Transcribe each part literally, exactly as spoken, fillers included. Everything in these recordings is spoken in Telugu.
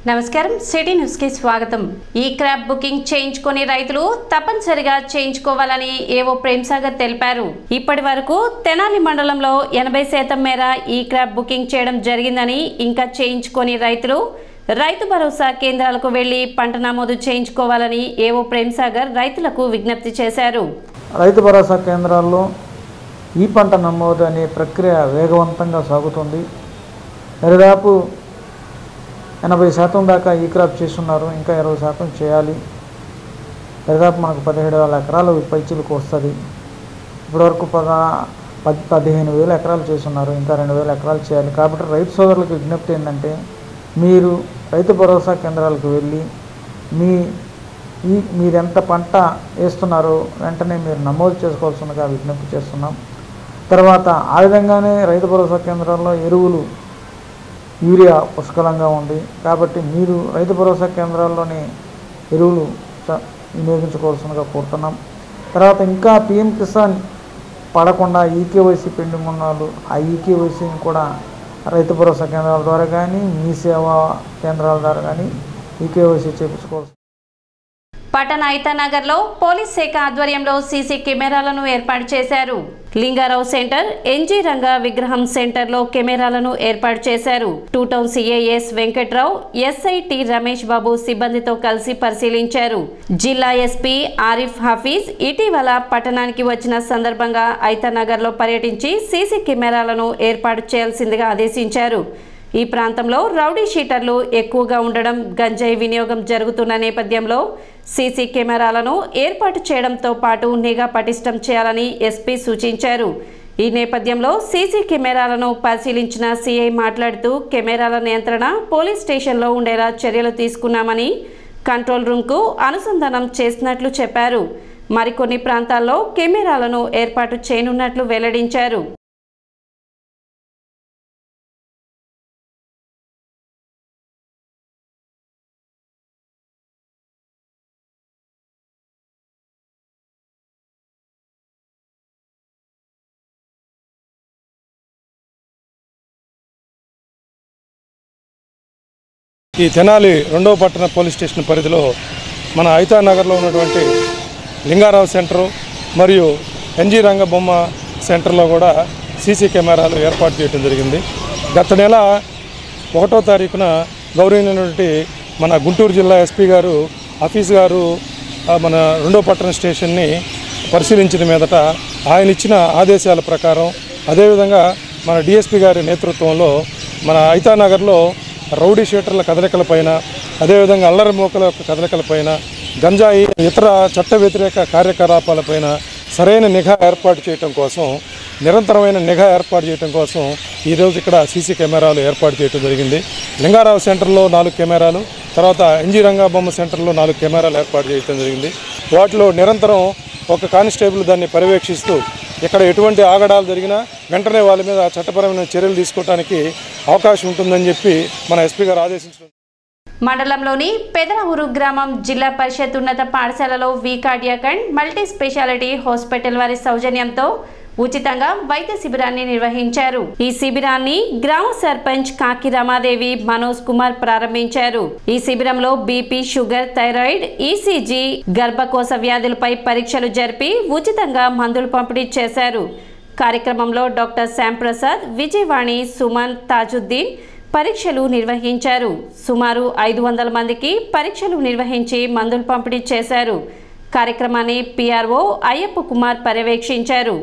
నమస్కారం సిటీ న్యూస్ కి స్వాగతం। ఈ క్రాప్ బుకింగ్ చేయించుకొని రైతులు తప్పనిసరిగా చేయించుకోవాలని ఏవో ప్రేమ్సాగర్ తెలిపారు। ఇప్పటి వరకు తెనాలి మండలంలో ఎనభై శాతం మేర ఈ క్రాప్ బుకింగ్ చేయడం జరిగిందని, ఇంకా చేయించుకొని రైతులు రైతు భరోసా కేంద్రాలకు వెళ్లి పంట నమోదు చేయించుకోవాలని ఏవో ప్రేమ్సాగర్ రైతులకు విజ్ఞప్తి చేశారు। రైతు భరోసా కేంద్రాల్లో ఈ పంట నమోదు అనే ప్రక్రియ వేగవంతంగా సాగుతుంది। దాదాపు ఎనభై శాతం దాకా ఈ క్రాప్ చేస్తున్నారు, ఇంకా ఇరవై శాతం చేయాలి। దాదాపు మనకు పదిహేడు వేల ఎకరాలు పైచీలకు వస్తుంది। ఇప్పటివరకు పద పది పదిహేను వేల ఎకరాలు చేస్తున్నారు, ఇంకా రెండు వేల ఎకరాలు చేయాలి। కాబట్టి రైతు సోదరులకు విజ్ఞప్తి ఏంటంటే, మీరు రైతు భరోసా కేంద్రాలకు వెళ్ళి మీ ఈ మీరు ఎంత పంట వేస్తున్నారో వెంటనే మీరు నమోదు చేసుకోవాల్సిందిగా విజ్ఞప్తి చేస్తున్నాం। తర్వాత ఆ విధంగానే రైతు భరోసా కేంద్రాల్లో ఎరువులు యూరియా పుష్కలంగా ఉంది కాబట్టి మీరు రైతు భరోసా కేంద్రాల్లోని ఎరువులు వినియోగించుకోవాల్సిందిగా కోరుతున్నాం। తర్వాత ఇంకా పిఎం కిసాన్ పడకుండా ఈకేవైసీ పెండింగ్ ఉన్న వాళ్ళు ఆ ఈకేవైసీని కూడా రైతు భరోసా కేంద్రాల ద్వారా కానీ మీ సేవా కేంద్రాల ద్వారా కానీ ఈకేవైసీ చేయించుకోవాల్సి। పట్టణ ఐతానగర్ లో పోలీస్ శాఖ ఆధ్వర్యంలో సీసీ కెమెరాలను ఏర్పాటు చేశారు। లింగారావు సెంటర్, ఎన్జీ రంగా విగ్రహం సెంటర్ లో కెమెరాలను ఏర్పాటు చేశారు। Two town CIs Venkatrao, SI T Ramesh Babu సిబ్బందితో కలిసి పరిశీలించారు। జిల్లా ఎస్పీ ఆరిఫ్ హఫీజ్ ఇటీవల పట్టణానికి వచ్చిన సందర్భంగా ఐతానగర్ లో పర్యటించి సీసీ కెమెరాలను ఏర్పాటు చేయాల్సిందిగా ఆదేశించారు। ఈ ప్రాంతంలో రౌడీ షీటర్లు ఎక్కువగా ఉండడం, గంజాయి వినియోగం జరుగుతున్న నేపథ్యంలో సీసీ కెమెరాలను ఏర్పాటు చేయడంతో పాటు నిఘా పటిష్టం చేయాలని ఎస్పీ సూచించారు। ఈ నేపథ్యంలో సీసీ కెమెరాలను పరిశీలించిన సీఐ మాట్లాడుతూ, కెమెరాల నియంత్రణ పోలీస్ స్టేషన్లో ఉండేలా చర్యలు తీసుకున్నామని, కంట్రోల్ రూమ్కు అనుసంధానం చేసినట్లు చెప్పారు। మరికొన్ని ప్రాంతాల్లో కెమెరాలను ఏర్పాటు చేయనున్నట్లు వెల్లడించారు। ఈ తెనాలి రెండవ పట్టణ పోలీస్ స్టేషన్ పరిధిలో మన ఐతానగర్లో ఉన్నటువంటి లింగారావు సెంటరు మరియు ఎన్జీ రంగ బొమ్మ సెంటర్లో కూడా సీసీ కెమెరాలు ఏర్పాటు చేయడం జరిగింది। గత నెల ఒకటో తారీఖున గౌరవనీయులైనటువంటి మన గుంటూరు జిల్లా ఎస్పీ గారు ఆఫీస్ గారు మన రెండవ పట్టణ స్టేషన్ని పరిశీలించిన మీదట ఆయన ఇచ్చిన ఆదేశాల ప్రకారం, అదేవిధంగా మన డిఎస్పీ గారి నేతృత్వంలో మన ఐతానగర్లో రౌడీ షీటర్ల కదలికలపైన, అదేవిధంగా అల్లరి మోకల కదలికలపైన, గంజాయి ఇతర చట్ట వ్యతిరేక కార్యకలాపాలపైన సరైన నిఘా ఏర్పాటు చేయడం కోసం, నిరంతరమైన నిఘా ఏర్పాటు చేయడం కోసం ఈరోజు ఇక్కడ సీసీ కెమెరాలు ఏర్పాటు చేయడం జరిగింది। లింగారావు సెంటర్లో నాలుగు కెమెరాలు, తర్వాత ఎన్జీ రంగా బొమ్మ సెంటర్లో నాలుగు కెమెరాలు ఏర్పాటు చేయడం జరిగింది। వాటిలో నిరంతరం ఒక కానిస్టేబుల్ దాన్ని పర్యవేక్షిస్తూ ఇక్కడ ఎటువంటి ఆగడాలు జరిగినా వెంటనే వాళ్ళ మీద చట్టపరమైన చర్యలు తీసుకోవడానికి అవకాశం ఉంటుందని చెప్పి మన ఎస్పీ గారు ఆదేశించారు। మండలంలోని పెదనూరు గ్రామం జిల్లా పరిషత్ ఉన్నత పాఠశాలలో V cardiac and multi speciality hospital వారి సౌజన్యంతో ఉచితంగా వైద్య శిబిరాన్ని నిర్వహించారు। ఈ శిబిరాన్ని గ్రామ సర్పంచ్ కాకి రమాదేవి మనోజ్ కుమార్ ప్రారంభించారు। ఈ శిబిరంలో బీపీ, షుగర్, థైరాయిడ్, ఈసీజీ, గర్భకోశ వ్యాధులపై పరీక్షలు జరిపి ఉచితంగా మందులు పంపిణీ చేశారు। కార్యక్రమంలో డాక్టర్ శ్యాంప్రసాద్, విజయవాణి, సుమన్, తాజుద్దీన్ పరీక్షలు నిర్వహించారు। సుమారు ఐదు వందల మందికి పరీక్షలు నిర్వహించి మందులు పంపిణీ చేశారు। కార్యక్రమాన్ని పిఆర్ఓ అయ్యప్ప కుమార్ పర్యవేక్షించారు।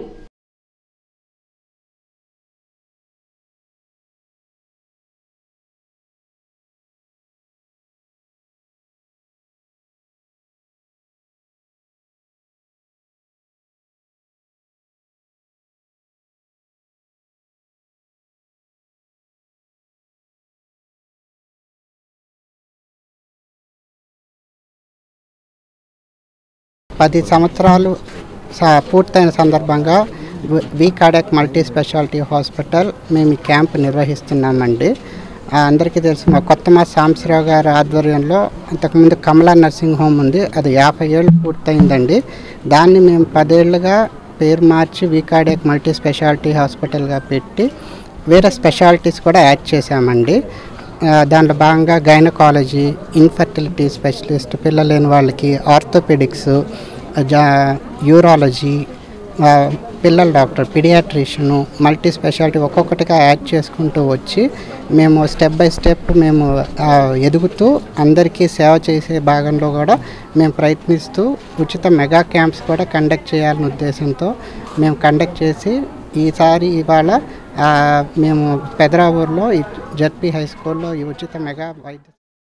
పది సంవత్సరాలు పూర్తయిన సందర్భంగా V cardiac multi speciality hospital మేము ఈ క్యాంప్ నిర్వహిస్తున్నామండి। అందరికీ తెలుసు, మా కొత్తమా సాంబశివరావు గారి ఆధ్వర్యంలో అంతకుముందు కమలా నర్సింగ్ హోమ్ ఉంది, అది యాభై ఏళ్ళు పూర్తయిందండి। దాన్ని మేము పదేళ్లుగా పేరు మార్చి వి కార్డియాక్ మల్టీ స్పెషాలిటీ హాస్పిటల్గా పెట్టి వేరే స్పెషాలిటీస్ కూడా యాడ్ చేశామండి। దాంట్లో భాగంగా గైనకాలజీ, ఇన్ఫర్టిలిటీ స్పెషలిస్ట్, పిల్లలు లేని వాళ్ళకి ఆర్థోపెడిక్స్, జా యూరాలజీ, పిల్లల డాక్టర్, పిడియాట్రిషియను, మల్టీ స్పెషాలిటీ ఒక్కొక్కటిగా యాడ్ చేసుకుంటూ వచ్చి మేము స్టెప్ బై స్టెప్ మేము ఎదుగుతూ అందరికీ సేవ చేసే భాగంలో కూడా మేము ప్రయత్నిస్తూ ఉచిత మెగా క్యాంప్స్ కూడా కండక్ట్ చేయాలనే ఉద్దేశంతో మేము కండక్ట్ చేసి ఈసారి ఇవాళ మేము పెదరావూరులో జెడ్పీ హై స్కూల్లో ఈ ఉచిత మెగా వైద్య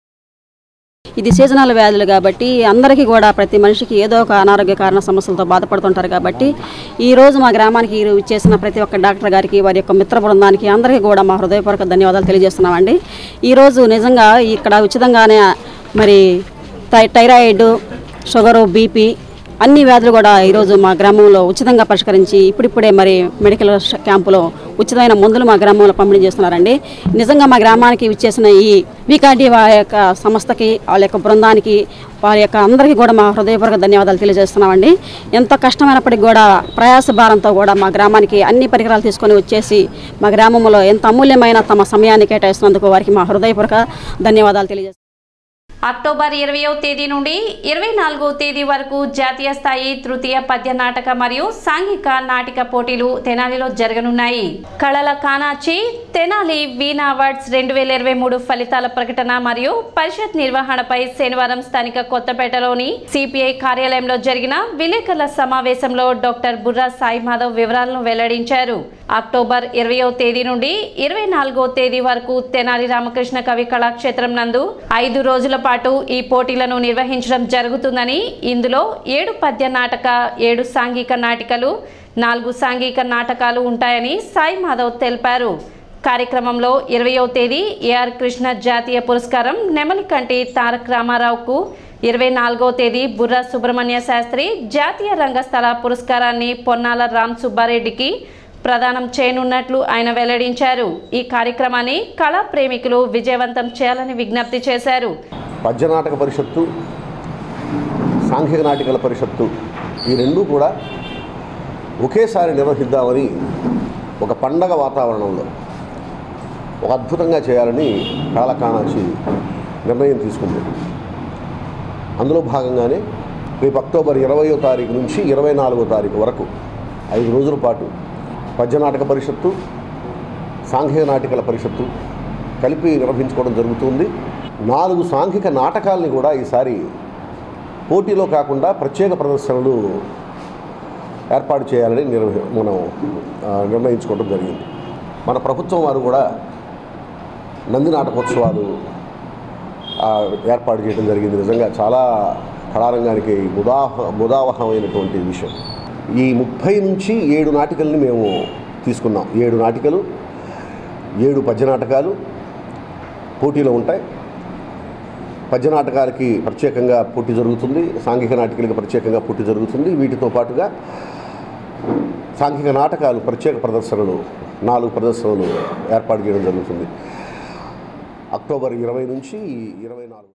ఇది సీజనల్ వ్యాధులు కాబట్టి అందరికీ కూడా ప్రతి మనిషికి ఏదో ఒక అనారోగ్య కారణ సమస్యలతో బాధపడుతుంటారు కాబట్టి ఈరోజు మా గ్రామానికి చేసిన ప్రతి ఒక్క డాక్టర్ గారికి, వారి యొక్క మిత్ర బృందానికి అందరికీ కూడా మా హృదయపూర్వక ధన్యవాదాలు తెలియజేస్తున్నామండి. ఈరోజు నిజంగా ఇక్కడ ఉచితంగానే మరి థైరాయిడ్, షుగరు, బీపీ అన్ని వ్యాధులు కూడా ఈరోజు మా గ్రామంలో ఉచితంగా పరిష్కరించి ఇప్పుడిప్పుడే మరి మెడికల్ క్యాంపులో ఉచితమైన మందులు మా గ్రామంలో పంపిణీ చేస్తున్నారండి. నిజంగా మా గ్రామానికి ఇచ్చేసిన ఈ వికార్డి వారి యొక్క సంస్థకి, వాళ్ళ యొక్క బృందానికి, వారి యొక్క అందరికీ కూడా మా హృదయపూర్వక ధన్యవాదాలు తెలియజేస్తున్నామండి. ఎంత కష్టమైనప్పటికీ కూడా ప్రయాస భారంతో కూడా మా గ్రామానికి అన్ని పరికరాలు తీసుకొని వచ్చేసి మా గ్రామంలో ఎంత అమూల్యమైన తమ సమయాన్ని కేటాయిస్తున్నందుకు వారికి మా హృదయపూర్వక ధన్యవాదాలు తెలియజేస్తున్నాం. అక్టోబర్ ఇరవయో తేదీ నుండి ఇరవై నాలుగో తేదీ వరకు జాతీయ స్థాయి తృతీయ పద్య నాటక మరియు సాంఘిక నాటిక పోటీలు తెనాలిలో జరగనున్నాయి. కళల కానాచి తెనాలి వీణా అవార్డ్స్ రెండు వేల ఇరవై మూడు ఫలితాల ప్రకటన మరియు పరిషత్ నిర్వహణపై శనివారం స్థానిక కొత్తపేటలోని సిపిఐ కార్యాలయంలో జరిగిన విలేకరుల సమావేశంలో డాక్టర్ బుర్రా సాయి మాధవ్ వివరాలను వెల్లడించారు. అక్టోబర్ ఇరవయో తేదీ నుండి ఇరవై నాలుగో తేదీ వరకు తెనాలి రామకృష్ణ కవి కళాక్షేత్రం నందు ఐదు రోజుల పాటు ఈ పోటీలను నిర్వహించడం జరుగుతుందని, ఇందులో ఏడు పద్య నాటక, ఏడు సాంఘిక నాటికలు, నాలుగు సాంఘిక నాటకాలు ఉంటాయని సాయి మాధవ్ తెలిపారు. కార్యక్రమంలో ఇరవయో తేదీ ఏఆర్ కృష్ణ జాతీయ పురస్కారం నెమలికంటి తారక రామారావుకు, ఇరవై నాలుగో తేదీ బుర్రా సుబ్రహ్మణ్య శాస్త్రి జాతీయ రంగస్థల పురస్కారాన్ని పొన్నాల రామ్ సుబ్బారెడ్డికి ప్రదానం చేయనున్నట్లు ఆయన వెల్లడించారు. ఈ కార్యక్రమాన్ని కళా ప్రేమికులు విజయవంతం చేయాలని విజ్ఞప్తి చేశారు. పద్యనాటక పరిషత్తు, సాంఘిక నాటికల పరిషత్తు ఈ రెండూ కూడా ఒకేసారి నిర్వహిద్దామని ఒక పండగ వాతావరణంలో ఒక అద్భుతంగా చేయాలని కళల కానాచి నిర్ణయం తీసుకుంది. అందులో భాగంగానే రేపు అక్టోబర్ ఇరవయో తారీఖు నుంచి ఇరవై నాలుగో తారీఖు వరకు ఐదు రోజుల పాటు పద్యనాటక పరిషత్తు, సాంఘిక నాటికల పరిషత్తు కలిపి నిర్వహించుకోవడం జరుగుతుంది. నాలుగు సాంఘిక నాటకాలని కూడా ఈసారి పోటీలో కాకుండా ప్రత్యేక ప్రదర్శనలు ఏర్పాటు చేయాలని నిర్వహి మనం నిర్ణయించుకోవడం జరిగింది. మన ప్రభుత్వం వారు కూడా నంది నాటకోత్సవాలు ఏర్పాటు చేయడం జరిగింది. నిజంగా చాలా కళారంగానికి ముదాహ ముదావహమైనటువంటి విషయం. ఈ ముప్పై నుంచి ఏడు నాటికల్ని మేము తీసుకున్నాం. ఏడు నాటికలు, ఏడు పద్యనాటకాలు పోటీలో ఉంటాయి. పద్యనాటకాలకి ప్రత్యేకంగా పోటీ జరుగుతుంది, సాంఘిక నాటికలకి ప్రత్యేకంగా పోటీ జరుగుతుంది. వీటితో పాటుగా సాంఘిక నాటకాలు ప్రత్యేక ప్రదర్శనలు, నాలుగు ప్రదర్శనలు ఏర్పాటు చేయడం జరుగుతుంది. అక్టోబర్ ఇరవై నుంచి ఇరవై నాలుగు.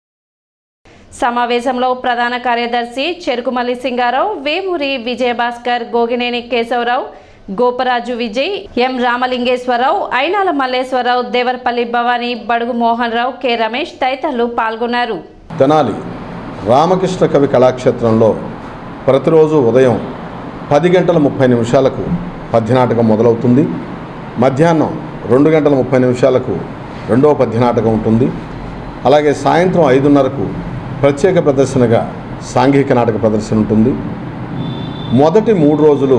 సమావేశంలో ప్రధాన కార్యదర్శి చెరుకుమల్లి సింగారావు, వేమూరి విజయభాస్కర్, గోగినేని కేశవరావు, గోపరాజు విజయ్, ఎం రామలింగేశ్వరరావు, ఐనాల మల్లేశ్వరరావు, దేవరపల్లి భవానీ, బడుగు మోహన్ రావు, కె రమేష్ తదితరులు పాల్గొన్నారు. తెనాలి రామకృష్ణ కవి కళాక్షేత్రంలో ప్రతిరోజు ఉదయం పది గంటల ముప్పై నిమిషాలకు పద్యనాటకం మొదలవుతుంది. మధ్యాహ్నం రెండు గంటల ముప్పై నిమిషాలకు రెండవ పద్యనాటకం ఉంటుంది. అలాగే సాయంత్రం ఐదున్నరకు ప్రత్యేక ప్రదర్శనగా సాంఘిక నాటక ప్రదర్శన ఉంటుంది. మొదటి మూడు రోజులు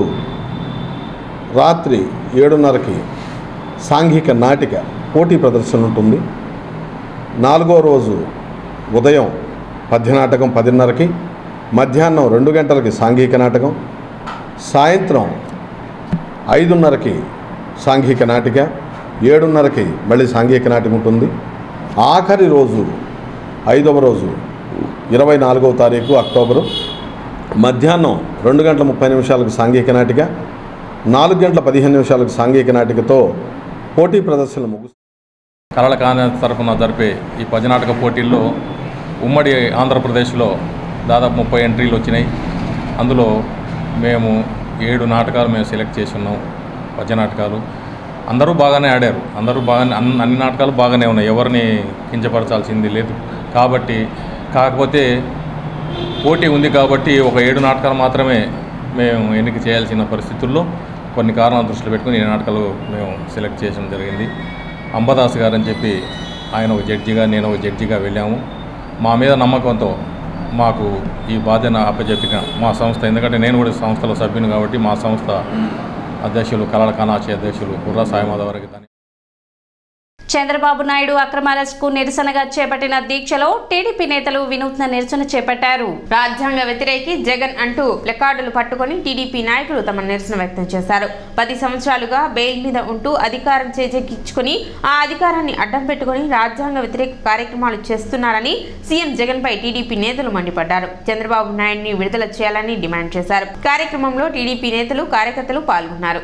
రాత్రి ఏడున్నరకి సాంఘిక నాటిక పోటీ ప్రదర్శన ఉంటుంది. నాలుగో రోజు ఉదయం పద్యనాటకం పదిన్నరకి, మధ్యాహ్నం రెండు గంటలకి సాంఘిక నాటకం, సాయంత్రం ఐదున్నరకి సాంఘిక నాటిక, ఏడున్నరకి మళ్ళీ సాంఘిక నాటిక ఉంటుంది. ఆఖరి రోజు ఐదవ రోజు ఇరవై నాలుగవ తారీఖు అక్టోబరు మధ్యాహ్నం రెండు గంటల ముప్పై నిమిషాలకు సాంఘిక నాటిక, నాలుగు గంటల పదిహేను నిమిషాలకు సాంఘిక నాటికతో పోటీ ప్రదర్శనలు ముగుస్తాయి. కళల కానాచి తరఫున జరిపే ఈ పద్యనాటక పోటీల్లో ఉమ్మడి ఆంధ్రప్రదేశ్లో దాదాపు ముప్పై ఎంట్రీలు వచ్చినాయి. అందులో మేము ఏడు నాటకాలు మేము సెలెక్ట్ చేసి ఉన్నాం పద్యనాటకాలు. అందరూ బాగానే ఆడారు, అందరూ బాగానే అన్ని అన్ని నాటకాలు బాగానే ఉన్నాయి, ఎవరిని కించపరచాల్సింది లేదు. కాబట్టి కాకపోతే పోటీ ఉంది కాబట్టి ఒక ఏడు నాటకాలు మాత్రమే మేము ఎన్నిక చేయాల్సిన పరిస్థితుల్లో కొన్ని కారణాలు దృష్టిలో పెట్టుకుని ఈ నాటకాలు మేము సెలెక్ట్ చేయడం జరిగింది. అంబదాస్ గారు అని చెప్పి ఆయన ఒక జడ్జిగా, నేను ఒక జడ్జిగా వెళ్ళాము. మా మీద నమ్మకంతో మాకు ఈ బాధ్యత అప్పచెప్పిన మా సంస్థ, ఎందుకంటే నేను కూడా సంస్థలో సభ్యుని కాబట్టి మా సంస్థ అధ్యక్షులు కళల కానాచి అధ్యక్షులు బుర్రా సాయిమాధవ్ గారికి దాన్ని చంద్రబాబు నాయుడు అక్రమ అరెస్టుకు నిరసనగా చేపట్టిన దీక్షలో టీడీపీ నేతలు వినూత్న నిరసన చేపట్టారు. రాజ్యాంగ వ్యతిరేకి జగన్ అంటూ ప్లకార్డులు పట్టుకుని టీడీపీ నాయకులు తమ నిరసన వ్యక్తం చేశారు. పది సంవత్సరాలుగా బెయిల్ మీద ఉంటూ అధికారం చేజెక్కించుకుని ఆ అధికారాన్ని అడ్డం పెట్టుకుని రాజ్యాంగ వ్యతిరేక కార్యక్రమాలు చేస్తున్నారని సీఎం జగన్ పై టీడీపీ నేతలు మండిపడ్డారు. చంద్రబాబు నాయుడిని విడుదల చేయాలని డిమాండ్ చేశారు. కార్యక్రమంలో టీడీపీ నేతలు, కార్యకర్తలు పాల్గొన్నారు.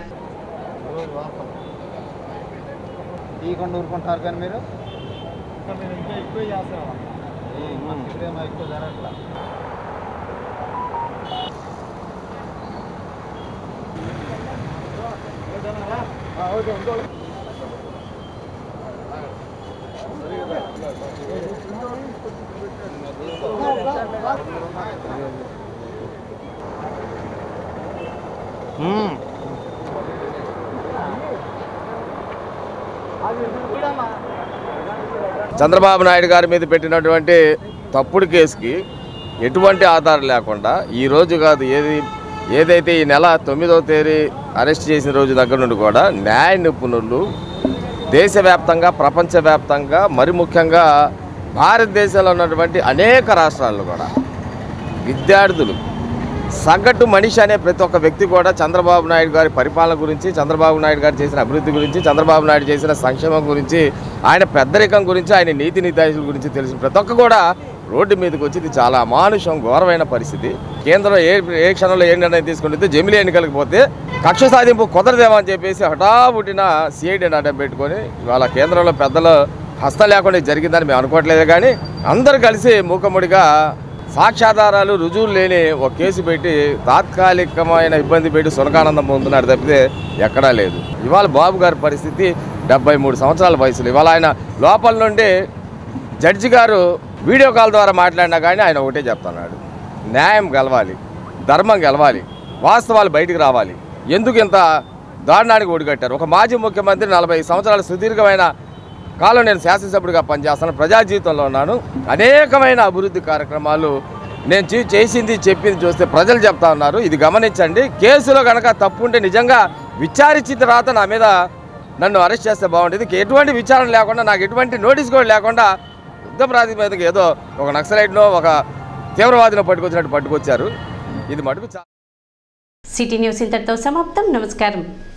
ఈ కొండ ఊరుకుంటున్నారు కానీ మీరు ఇంకా ఎక్కువ చేస్తాం, ఎక్కువ జరగట్లా. చంద్రబాబు నాయుడు గారి మీద పెట్టినటువంటి తప్పుడు కేసుకి ఎటువంటి ఆధారం లేకుండా ఈ రోజు కాదు, ఏది ఏదైతే ఈ నెల తొమ్మిదవ తేదీ అరెస్ట్ చేసిన రోజు దగ్గర నుండి కూడా న్యాయ నిపుణులు దేశవ్యాప్తంగా, ప్రపంచవ్యాప్తంగా, మరి ముఖ్యంగా భారతదేశంలో ఉన్నటువంటి అనేక రాష్ట్రాల్లో కూడా విద్యార్థులు, సగటు మనిషి అనే ప్రతి ఒక్క వ్యక్తి కూడా చంద్రబాబు నాయుడు గారి పరిపాలన గురించి, చంద్రబాబు నాయుడు గారు చేసిన అభివృద్ధి గురించి, చంద్రబాబు నాయుడు చేసిన సంక్షేమం గురించి, ఆయన పెద్దరికం గురించి, ఆయన నీతి నిర్దేశాల గురించి తెలిసిన ప్రతి ఒక్క కూడా రోడ్డు మీదకి వచ్చి ఇది చాలా అమానుషం, ఘోరమైన పరిస్థితి. కేంద్రం ఏ ఏ క్షణంలో ఏ నిర్ణయం తీసుకుంటే జమిలీ ఎన్నికలకు పోతే కక్ష సాధింపు కుదరదేమో అని చెప్పేసి హఠావుటిన సిఐడిని అడ్డం పెట్టుకొని ఇవాళ కేంద్రంలో పెద్దల హస్తం లేకుండా జరిగిందని మేము అనుకోవట్లేదు. కానీ అందరూ కలిసి మూకముడిగా సాక్ష్యాధారాలు, రుజువులు లేని ఒక కేసు పెట్టి తాత్కాలికమైన ఇబ్బంది పెట్టి సునకానందం పొందుతున్నారు తప్పితే ఎక్కడా లేదు. ఇవాళ బాబు గారి పరిస్థితి డెబ్బై మూడు సంవత్సరాల వయసులో. ఇవాళ ఆయన లోపల నుండి జడ్జి గారు వీడియో కాల్ ద్వారా మాట్లాడినా కానీ ఆయన ఒకటే చెప్తున్నాడు, న్యాయం గెలవాలి, ధర్మం గెలవాలి, వాస్తవాలు బయటికి రావాలి. ఎందుకు ఇంత దారుణానికి ఒడిగట్టారు? ఒక మాజీ ముఖ్యమంత్రి, నలభై సంవత్సరాల సుదీర్ఘమైన కాలం నేను శాసనసభ్యుడిగా పనిచేస్తాను, ప్రజా జీవితంలో ఉన్నాను, అనేకమైన అభివృద్ధి కార్యక్రమాలు నేను చేసింది చెప్పింది చూస్తే ప్రజలు చెప్తా ఉన్నారు. ఇది గమనించండి. కేసులో కనుక తప్పు ఉంటే నిజంగా విచారించిన తర్వాత నా మీద నన్ను అరెస్ట్ చేస్తే బాగుండేది. ఎటువంటి విచారణ లేకుండా, నాకు ఎటువంటి నోటీస్ కూడా లేకుండా యుద్ధ ప్రాతిపదికగా ఏదో ఒక నక్సలైట్నో ఒక తీవ్రవాదినో పట్టుకొచ్చినట్టు పట్టుకొచ్చారు. ఇది మటుకు సిటీ న్యూస్ ఇంతటితో సమాప్తం. నమస్కారం.